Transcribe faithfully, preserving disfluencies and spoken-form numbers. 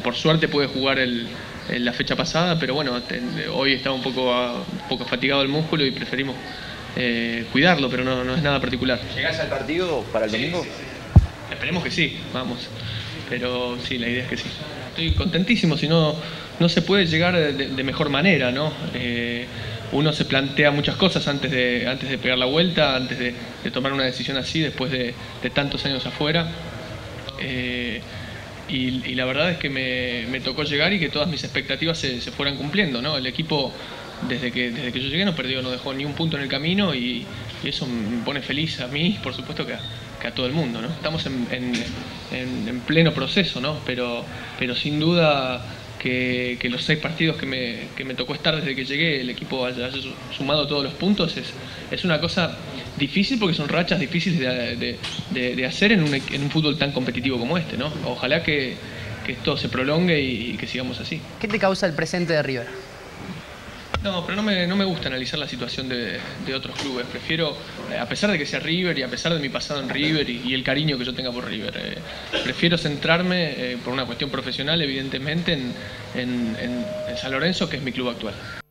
por suerte pude jugar el, el, la fecha pasada, pero bueno, te, hoy estaba un poco, un poco fatigado el músculo y preferimos eh, cuidarlo, pero no, no es nada particular. ¿Llegás al partido para el domingo? Sí, sí, sí. Esperemos que sí, vamos. Pero sí, la idea es que sí. Estoy contentísimo, si no, no se puede llegar de, de mejor manera, ¿no? Eh, uno se plantea muchas cosas antes de, antes de pegar la vuelta, antes de, de tomar una decisión así, después de, de tantos años afuera. Eh, y, y la verdad es que me, me tocó llegar y que todas mis expectativas se, se fueran cumpliendo, ¿no? El equipo, desde que, desde que yo llegué, no perdió, no dejó ni un punto en el camino y, y eso me pone feliz a mí, por supuesto que a, que a todo el mundo, ¿no? Estamos en, en, en, en pleno proceso, ¿no? Pero, pero sin duda que, que los seis partidos que me, que me tocó estar desde que llegué, el equipo haya, haya sumado todos los puntos, es, es una cosa difícil porque son rachas difíciles de, de, de, de hacer en un, en un fútbol tan competitivo como este, ¿no? Ojalá que, que esto se prolongue y, y que sigamos así. ¿Qué te causa el presente de River? No, pero no me, no me gusta analizar la situación de, de otros clubes. Prefiero, eh, a pesar de que sea River y a pesar de mi pasado en River y, y el cariño que yo tenga por River, eh, prefiero centrarme, eh, por una cuestión profesional, evidentemente, en, en, en San Lorenzo, que es mi club actual.